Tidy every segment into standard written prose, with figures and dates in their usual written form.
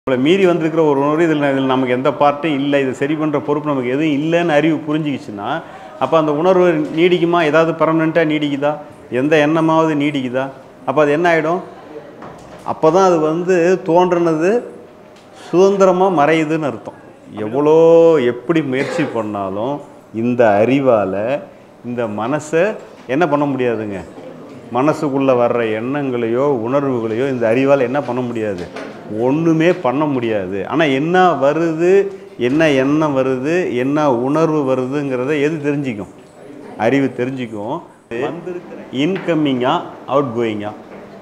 நம்மளை மீறி வந்திருக்கிற ஒரு உணர்வு இதில் நமக்கு எந்த பார்ட்டும் இல்லை, இது சரி பண்ணுற பொறுப்பு நமக்கு எதுவும் இல்லைன்னு அறிவு புரிஞ்சிக்கிச்சுன்னா அப்போ அந்த உணர்வு நீடிக்குமா? ஏதாவது பர்மனெண்ட்டாக நீடிக்குதா? எந்த எண்ணமாவது நீடிக்குதா? அப்போ அது என்ன ஆகிடும்? அப்போ தான் அது தோன்றுனது சுதந்திரமாக மறையுதுன்னு அர்த்தம். எவ்வளோ எப்படி முயற்சி பண்ணாலும் இந்த அறிவால் இந்த மனசை என்ன பண்ண முடியாதுங்க. மனசுக்குள்ளே வர்ற எண்ணங்களையோ உணர்வுகளையோ இந்த அறிவால் என்ன பண்ண முடியாது, ஒன்றுமே பண்ண முடியாது. ஆனால் என்ன வருது, என்ன எண்ணம் வருது, என்ன உணர்வு வருதுங்கிறத எது தெரிஞ்சிக்கும்? அறிவு தெரிஞ்சிக்கும். இன்கம்மிங்கா அவுட் கோயிங்கா?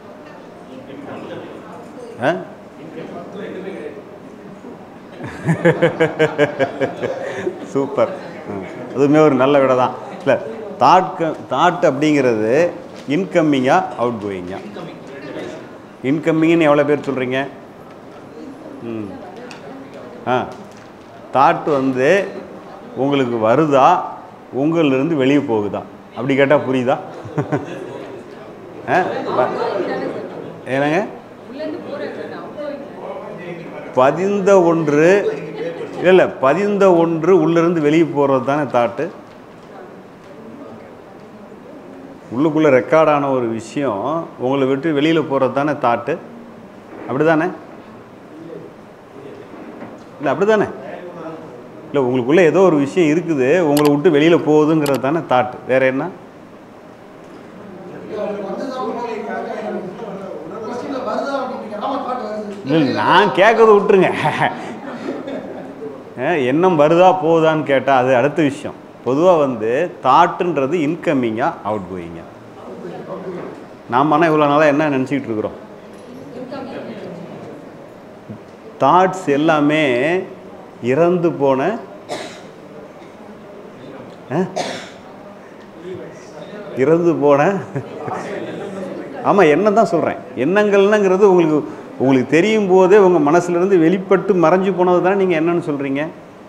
சூப்பர். அதுவுமே ஒரு நல்ல விட தான். இல்லை, தாட் அப்படிங்கிறது இன்கம்மிங்கா அவுட் கோயிங்கா? இன்கம்மிங்னு எவ்வளோ பேர் சொல்கிறீங்க? தாட் உங்களுக்கு வருதா, உங்களிலிருந்து வெளியே போகுதா? அப்படி கேட்டால் புரியுதா? ஏன்னாங்க பதிந்த ஒன்று இல்லை, பதிந்த ஒன்று உள்ளிருந்து வெளியே போகிறது தானே தாட்டு. உள்ளுக்குள்ளே ரெக்கார்டான ஒரு விஷயம் உங்களை விட்டு வெளியில் போகிறது தானே தாட்டு. அப்படி தானே? இல்லை, அப்படி தானே? இல்லை, உங்களுக்குள்ளே ஏதோ ஒரு விஷயம் இருக்குது, உங்களை விட்டு வெளியில் போகுதுங்கிறது தானே தாட்டு. வேற என்ன? இல்லை, நான் கேட்கறத விட்டுருங்க. எண்ணம் வருதா போகுதான்னு கேட்டால் அது அடுத்த விஷயம். பொதுவாக தாட்டுன்றது இன்கம்மிங்கா அவுட் கோயிங்கா? நாம் ஆனால் இவ்வளோ நாளாக என்ன நினச்சிக்கிட்டு இருக்கிறோம்? தாட்ஸ் எல்லாமே இறந்து போன ஆமாம், எண்ணம் தான் சொல்கிறேன். எண்ணங்கள்னுங்கிறது உங்களுக்கு தெரியும் போதே உங்கள் மனசுலேருந்து வெளிப்பட்டு மறைஞ்சு போனது தானே நீங்கள் என்னன்னு சொல்கிறீங்க.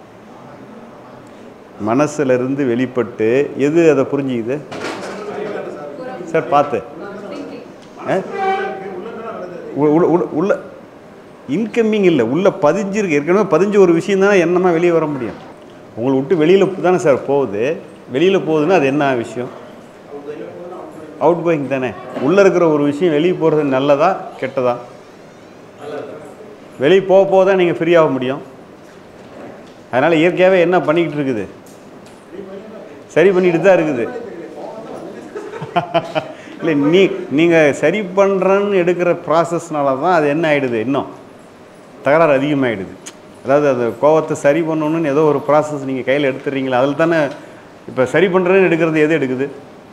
மனசுலேருந்து வெளிப்பட்டு எது அதை புரிஞ்சுக்குது சார்? பார்த்து உள்ள இன்கம்மிங் இல்லை, உள்ளே பதிஞ்சிருக்கு. ஏற்கனவே பதிஞ்ச ஒரு விஷயம் தானே எண்ணமாக வெளியே வர முடியும். உங்களை விட்டு வெளியில் தானே சார் போகுது. வெளியில் போகுதுன்னா அது என்ன விஷயம்? அவுட் கோயிங் தானே. உள்ளே இருக்கிற ஒரு விஷயம் வெளியே போகிறது நல்லதா கெட்டதா? வெளியே போக தான் நீங்கள் ஃப்ரீ ஆக முடியும். அதனால் இயற்கையாகவே என்ன பண்ணிக்கிட்டு இருக்குது? சரி பண்ணிட்டு தான் இருக்குது. இல்லை, நீங்கள் சரி பண்ணுறன்னு எடுக்கிற ப்ராசஸ்னால தான் அது என்ன ஆகிடுது, இன்னும் தகராறு அதிகமாகிடுது. அதாவது அந்த கோவத்தை சரி பண்ணணுன்னு ஏதோ ஒரு ப்ராசஸ் நீங்கள் கையில் எடுத்துடுறீங்களா, அதில் தானே. இப்போ சரி பண்ணுறேன்னு எடுக்கிறது எது எடுக்குது?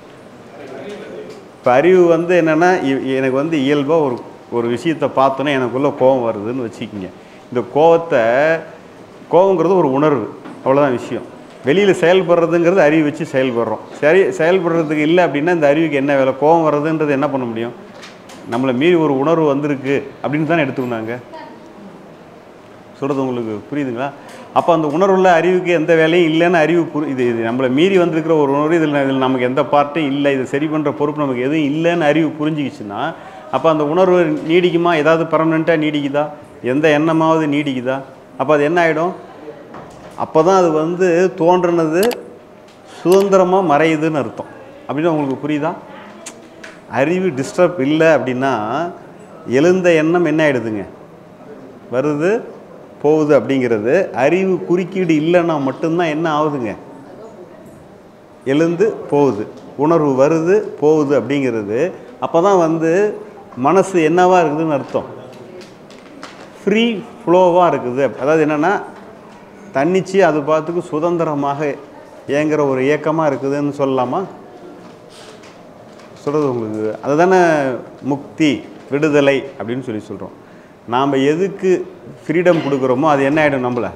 இப்போ அறிவு என்னென்னா, எனக்கு இயல்பாக ஒரு விஷயத்தை பார்த்தோன்னே எனக்குள்ளே கோபம் வருதுன்னு வச்சுக்கிங்க. இந்த கோவங்கிறது ஒரு உணர்வு, அவ்வளோதான் விஷயம். வெளியில் செயல்படுறதுங்கிறது அறிவு வச்சு செயல்படுறோம். செயல்படுறதுக்கு இல்லை அப்படின்னா இந்த அறிவுக்கு என்ன வேலை? கோபம் வர்றதுன்றது என்ன பண்ண முடியும்? நம்மளை மீறி ஒரு உணர்வு வந்திருக்கு அப்படின்னு தானே எடுத்துக்கினாங்க. சொல்கிறது உங்களுக்கு புரியுதுங்களா? அப்போ அந்த உணர்வுள்ள அறிவுக்கு எந்த வேலையும் இல்லைன்னு அறிவு இது நம்மளை மீறி வந்திருக்கிற ஒரு உணர்வு இதில் நமக்கு எந்த பார்ட்டும் இல்லை, இது சரி பண்ணுற பொறுப்பு நமக்கு எதுவும் இல்லைன்னு அறிவு புரிஞ்சிக்கிச்சுன்னா அப்போ அந்த உணர்வு நீடிக்குமா? ஏதாவது பர்மனெண்ட்டாக நீடிக்குதா? எந்த எண்ணமாவது நீடிக்குதா? அப்போ அது என்ன ஆகிடும்? அப்போ தான் அது தோன்றுனது சுதந்திரமாக மறையுதுன்னு அர்த்தம். அப்படின்னு உங்களுக்கு புரியுதா? அறிவு டிஸ்டர்ப் இல்லை அப்படின்னா எழுந்த எண்ணம் என்ன ஆகிடுதுங்க, வருது போகுது. அப்படிங்கிறது அறிவு குறுக்கீடு இல்லைன்னா மட்டும்தான் என்ன ஆகுதுங்க, எழுந்து போகுது, உணர்வு வருது போகுது. அப்படிங்கிறது அப்போ தான் மனசு என்னவாக இருக்குதுன்னு அர்த்தம், ஃப்ரீ ஃப்ளோவாக இருக்குது. அதாவது என்னென்னா தன்னிச்சு அது பார்த்துக்கு சுதந்திரமாக இயங்குகிற ஒரு இயக்கமாக இருக்குதுன்னு சொல்லலாமா? சொல்கிறது உங்களுக்கு அதுதானே முக்தி, விடுதலை அப்படின்னு சொல்கிறோம். நாம் எதுக்கு ஃப்ரீடம் கொடுக்குறோமோ அது என்ன ஆகிடும், நம்மளை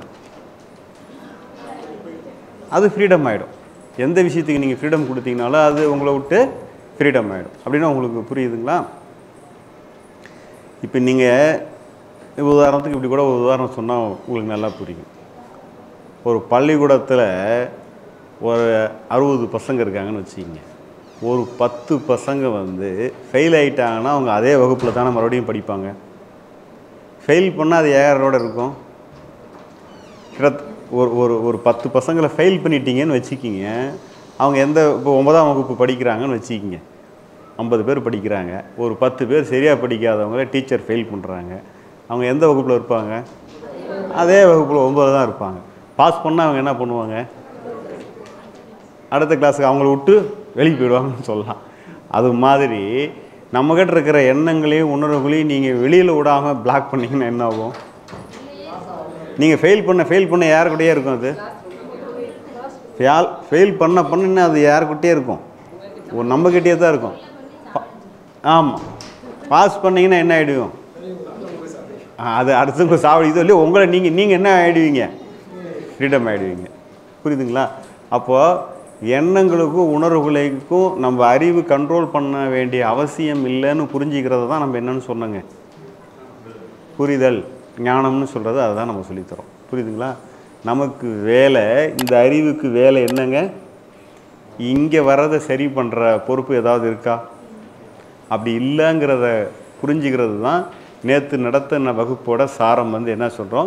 அது ஃப்ரீடம் ஆகிடும். எந்த விஷயத்துக்கு நீங்கள் ஃப்ரீடம் கொடுத்தீங்கனாலும் அது உங்களை விட்டு ஃப்ரீடம் ஆகிடும். அப்படின்னா உங்களுக்கு புரியுதுங்களா? இப்போ நீங்கள் உதாரணத்துக்கு இப்படி கூட ஒரு உதாரணம் சொன்னால் உங்களுக்கு நல்லா புரியும். ஒரு பள்ளிக்கூடத்தில் ஒரு 60 பசங்க இருக்காங்கன்னு வச்சுக்கிங்க. ஒரு 10 பசங்க ஃபெயில் ஆகிட்டாங்கன்னா அவங்க அதே வகுப்பில் தானே மறுபடியும் படிப்பாங்க. ஃபெயில் பண்ணால் அது யாரோட இருக்கும்? ஒரு 10 பசங்களை ஃபெயில் பண்ணிட்டீங்கன்னு வச்சுக்கிங்க. அவங்க இப்போ 9ஆம் வகுப்பு படிக்கிறாங்கன்னு வச்சுக்கிங்க. 50 பேர் படிக்கிறாங்க. ஒரு 10 பேர் சரியாக படிக்காதவங்கள டீச்சர் ஃபெயில் பண்ணுறாங்க. அவங்க எந்த வகுப்பில் இருப்பாங்க? அதே வகுப்பில் 9 தான் இருப்பாங்க. பாஸ் பண்ணால் அவங்க என்ன பண்ணுவாங்க? அடுத்த கிளாஸுக்கு அவங்கள விட்டு வெளியே போயிடுவாங்கன்னு சொல்லலாம். அது மாதிரி நம்மக்கிட்ட இருக்கிற எண்ணங்களையும் உணர்வுகளையும் நீங்கள் வெளியில் விடாமல் பிளாக் பண்ணிங்கன்னா என்ன ஆகும்? நீங்கள் ஃபெயில் பண்ண யாருக்கிட்டே இருக்கும்? அது ஃபெயில் பண்ண அது யாருக்கிட்டே இருக்கும்? ஒரு நம்மக்கிட்டே தான் இருக்கும். ஆமாம். பாஸ் பண்ணிங்கன்னா என்ன ஆகிடுவோம்? அது அடுத்தவங்க சாவடிக்குதோ இல்லையோ உங்களை நீங்கள் என்ன ஆகிடுவீங்க? ஃப்ரீடம் ஆகிடுவீங்க. புரியுதுங்களா? அப்போது எண்ணங்களுக்கும் உணர்வுகளுக்கும் நம்ம அறிவு கண்ட்ரோல் பண்ண வேண்டிய அவசியம் இல்லைன்னு புரிஞ்சிக்கிறத தான் நம்ம என்னன்னு சொன்னோங்க. புரிதல் ஞானம்னு சொல்கிறது அதுதான் நம்ம சொல்லித்தரோம். புரியுதுங்களா? நமக்கு வேலை, இந்த அறிவுக்கு வேலை என்னங்க? இங்கே வர்றதை சரி பண்ணுற பொறுப்பு ஏதாவது இருக்கா? அப்படி இல்லைங்கிறத புரிஞ்சுக்கிறது தான் நேற்று நடத்தின வகுப்போட சாரம். என்ன சொல்கிறோம்?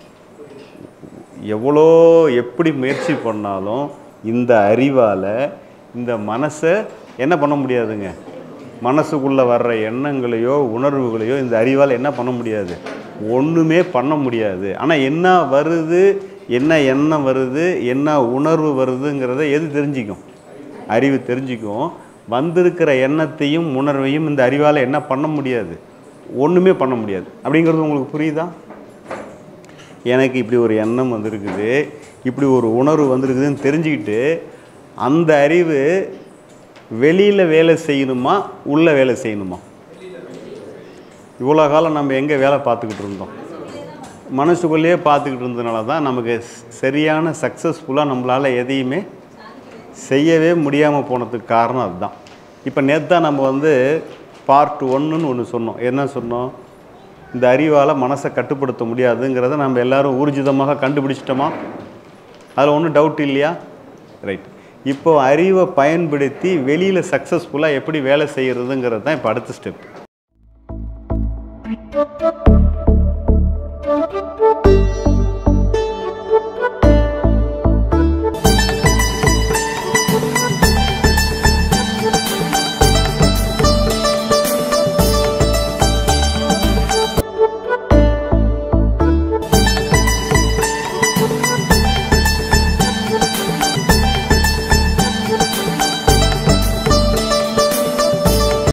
எப்படி முயற்சி பண்ணாலும் இந்த அறிவால் இந்த மனசை என்ன பண்ண முடியாதுங்க. மனசுக்குள்ளே வர்ற எண்ணங்களையோ உணர்வுகளையோ இந்த அறிவால் என்ன பண்ண முடியாது? ஒன்றுமே பண்ண முடியாது. ஆனால் என்ன வருது, என்ன எண்ணம் வருது, என்ன உணர்வு வருதுங்கிறத எது தெரிஞ்சிக்கும்? அறிவு தெரிஞ்சிக்கும். வந்திருக்கிற எண்ணத்தையும் உணர்வையும் இந்த அறிவால் என்ன பண்ண முடியாது? ஒன்றுமே பண்ண முடியாது. அப்படிங்கிறது உங்களுக்கு புரியுதா? எனக்கு இப்படி ஒரு எண்ணம் வந்திருக்குது, இப்படி ஒரு உணர்வு வந்திருக்குதுன்னு தெரிஞ்சுக்கிட்டு அந்த அறிவு வெளியில் வேலை செய்யணுமா உள்ளே வேலை செய்யணுமா? இவ்வளோ காலம் நம்ம எங்கே வேலை பார்த்துக்கிட்டு இருந்தோம்? மனசுக்குள்ளேயே பார்த்துக்கிட்டு இருந்ததுனால தான் நமக்கு சரியான சக்ஸஸ்ஃபுல்லாக நம்மளால் எதையுமே செய்யவே முடியாமல் போனதுக்கு காரணம் அதுதான். இப்போ நேற்று தான் நம்ம பார்ட் 1ன்னு ஒன்று சொன்னோம். என்ன சொன்னோம்? இந்த அறிவால் மனசை கட்டுப்படுத்த முடியாதுங்கிறத நம்ம எல்லோரும் ஊர்ஜிதமாக கண்டுபிடிச்சிட்டோமா? அதில் ஒன்றும் டவுட் இல்லையா? ரைட். இப்போ அறிவை பயன்படுத்தி வெளியில் சக்ஸஸ்ஃபுல்லாக எப்படி வேலை செய்கிறதுங்கிறது தான் இப்போ அடுத்த ஸ்டெப்.